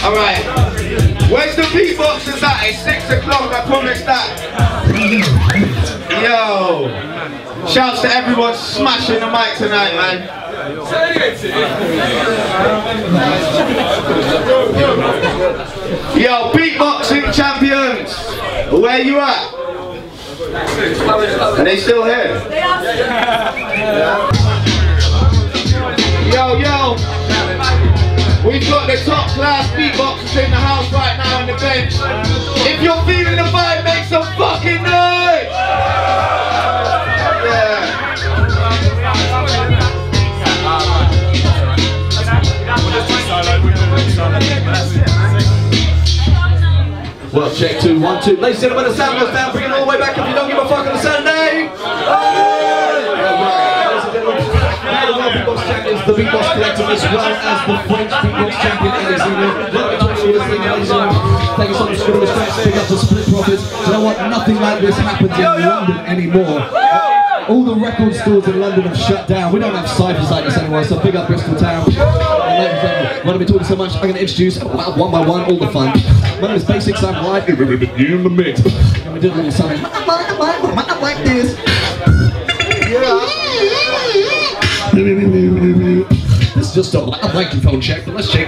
Alright. Where's the beatboxers at? It's 6 o'clock, I promised that. Yo. Shouts to everyone smashing the mic tonight, man. Yo, beatboxing champions. Where you at? Are they still here? Yo, yo. We've got the top class beatboxers in the house right now on the bench. If you're feeling the vibe, make some fucking noise! Yeah. Well, check 2, 1, 2. Ladies and gentlemen, the sound goes down. Bring it all the way back if you don't give a fuck on a Saturday. Beatbox champions, the Beatbox Collective, as well as the French Beatbox champion, Alexander. Thank you so much for this track. Big up to Split Profits. You know what? Nothing like this happens in London anymore. All the record stores in London have shut down. We don't have ciphers like this anymore, so big up Bristol Town. Why don't we talk so much? I'm going to introduce one by one all the fun. My name is Basics, I'm live in the mix. And we did a little something like this. This is just a microphone check, but let's check.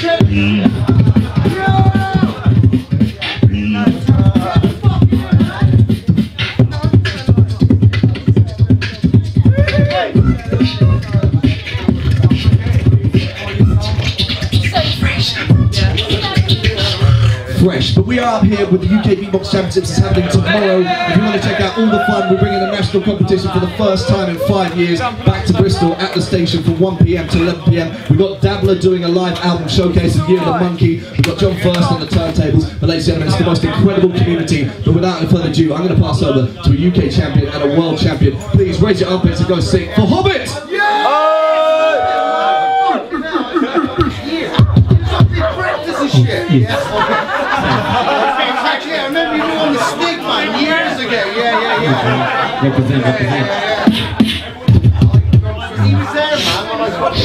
Fresh, but we are up here with the UK Beatbox Championships. It's happening tomorrow. If you want to check out all the fun, we're bringing a national competition for the first time in 5 years back to Bristol at the station from 1 PM to 11 PM. We've got Dabbler doing a live album showcase of Year of the Monkey. We've got John First on the turntables. But ladies and gentlemen, it's the most incredible community. But without any further ado, I'm going to pass over to a UK champion and a world champion. Please raise your armpits and go sing for Hobbit! Yeah! Actually, I remember you on the stick, man, years ago. Yeah. Represent. He was there, man, when I got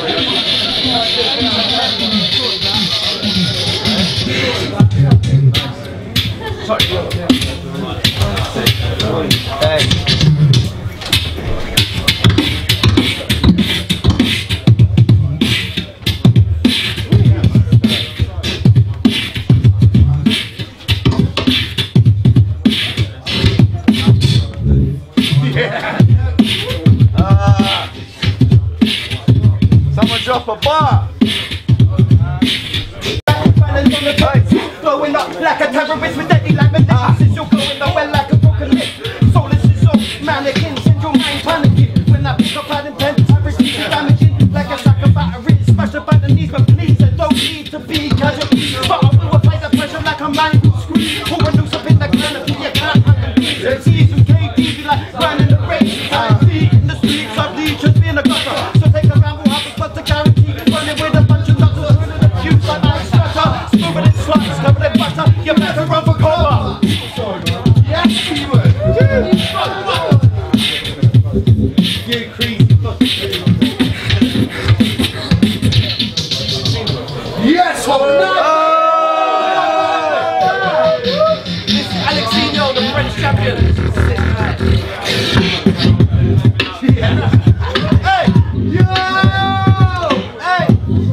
drop a bar. Blowing up like a terrorist with deadly like menaces. You're going nowhere like a broken lip. Soulless is all mannequin. Send your mind panicking. When I pick up out in pen, I receive damaging like a sack of batteries. Smashed up at the knees, but please, I don't need to be casual. But I will apply the pressure like a man who's screwed. Pour a noose up in the canopy, you can't handle these. It's easy, KD, like running the race. I see in the streets, I need to be in a gutter. So take a ramble, have a but to guarantee. Running with a bunch of nutters, running the fuse like I stutter. Smoothing it sluts, covered in butter. You better run for cover. Yes, you would. You crazy fucking. Yes, what This is Alexino, the French champion. Hey, yo, hey,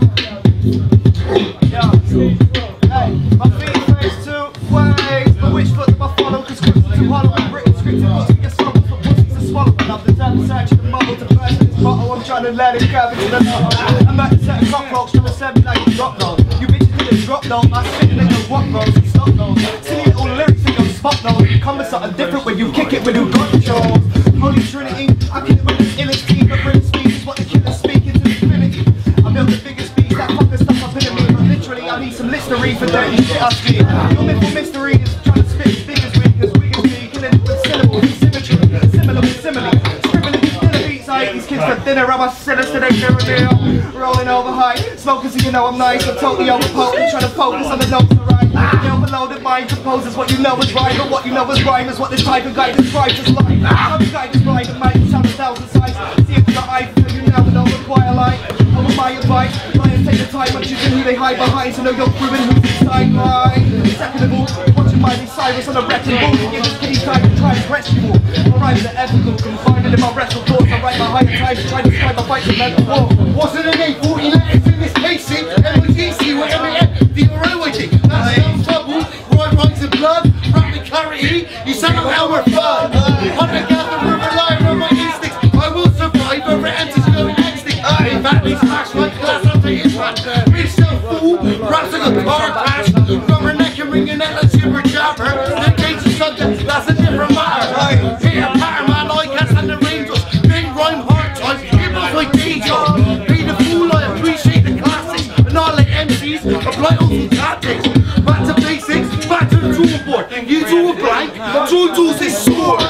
hey, my feet face two ways, but which foot do I follow? Cause scripts too hollow and written scripts and pussy get swallowed for pussies to swallow. Love the time to search the mother to burst this bottle. I'm trying to let it grab into the bottle. I'm at the set of cockroach trying to send me like a drop low. You bitches didn't drop low, my spitting ain't no what rolls and stop those. Silly little lyrics in your spot though. Come something different when you kick it with who got controls. Holy Trinity, I kill it with this illest team. The British speech is what the killer's speaking to infinity. I built the biggest beats that fuck the stuff up in me. But literally I need some listery for dirty shit I speak. Your mythical mystery is trying to spit figures weak as we can see. Killing it with syllables, symmetry, similar with simile. Scribbling these dinner beats, I eat these kids for dinner. I'm a sinister, they never real. Rolling over high, smoking so you know I'm nice. I'm totally overpotent, trying to focus on the notes to write. The overloaded mind proposes what you know is right, but what you know is rhyme is what this type of guy describes as life. Some guy describes it might sound 1,000 sides. See if you got eye, you never don't require light. Over my advice, try and take the time, but you can hear they hide behind, so know you're through and who's sideline. Second of all, watching Miley Cyrus on a wrecking ball. In this case, I can try and rescue all. My rhymes are ethical, confined in my wrestle thoughts. I write my higher times, try to describe my fights in mental war. Wasn't an 840 letters in this casing, MOGC, whatever D-R-O-I-G. That's no trouble, Roy Rhymes in blood, rapid clarity, you sound like how we're fun. Hunter gatherer, relying on my instincts, I will survive over anti-going extinct. In fact, they smash like glass after his run. Rich self-fool, raps like a car crash, rubber neck and ringing out like super jabber. The case is subject, that's a different matter. Hit a pattern, man, I can't stand the angels. Big rhyme hard times, it was my day job. Be the fool, I appreciate the classics. And I like MCs, apply all some tactics. Back to basics, back to the drawing board. You draw a blank, draw tools is sword.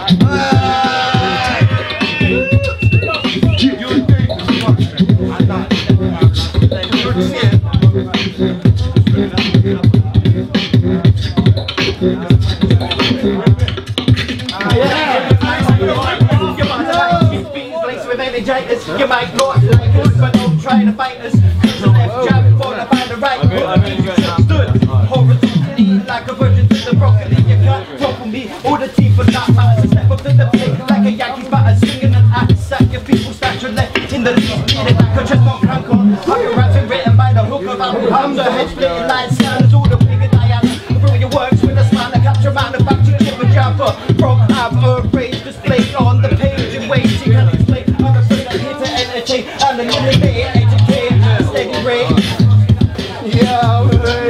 You might not like us, but don't try to fight us. Cause the left jab before I find the right foot. Stood horizontally like a virgin to the broccoli. You can't topple me, all the team for that matter. Step up to the plate like a Yankees batter, swinging an axe at your people stature left in the lead. Beating like a chestnut crank on. I've been rapping written by the hook of I'm the head splitting line scanners, all the bigger diamonds. Through your works with a smile, I capture manufacture chip and jabber. From average displayed on the page in ways you can explain. And the minute educate, steady rate. Yeah,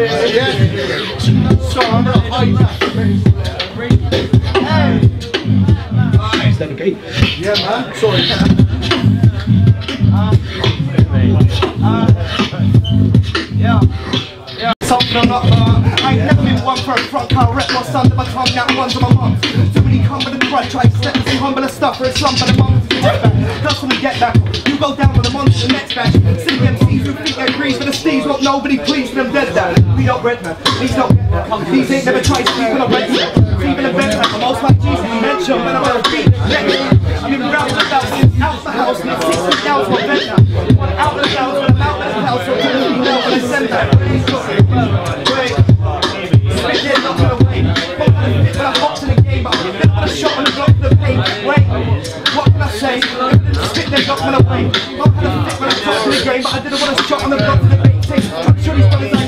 so I'm gonna hide that. Hey! Is that okay? Yeah, man. Sorry. Yeah. Something I'm not, I ain't never been one for a front car, rep what's under my tongue, now one's on my mum. Too many come with a crutch, I step and see humble and stuff for a slump and a mum to get back. Dust from the get back, you go down with a monster the next batch. Silly MCs who think they're grease, but the steves want nobody pleased for them dead down. We don't red man, these don't get that. These ain't never tried to sleep when I'm ready. Even a vent like I'm most like Jesus, mention when I'm on a beat. I've been round the house since out the house, and it's 6 feet down to my vent now. One out the house, when I'm out the house, so I'm going to know when I send that. Wait, spit it, not gonna wait. But I hop to the game, but I'm gonna shot on the block for the pain. Wait, what can I say? Spit them, not gonna wait. I'm gonna fit when I talk to the game, but I didn't want to shot on the block for the bait. I'm sure these brothers